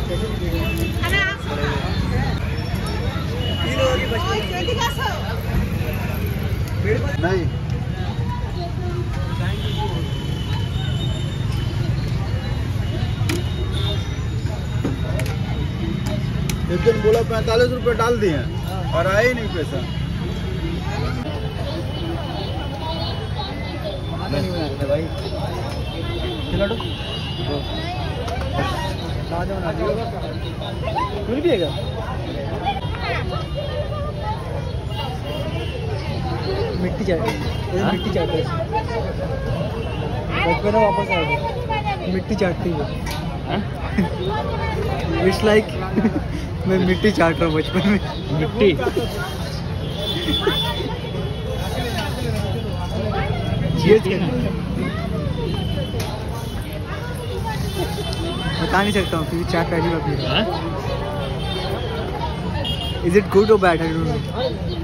नहीं एक दिन बोला 45 रुपए डाल दिए और आए ही नहीं पैसा। भाई क्यों पिएगा? मिट्टी चाट, मिट्टी चाट बचपन में वापस आ गया। मिट्टी चाटती है। इट्स लाइक मैं मिट्टी चाट रहा हूँ बचपन में। मिट्टी बता नहीं सकता हूँ क्योंकि चाट पहली बार पी रहा हूँ। इज इट गुड और बैड? I don't no.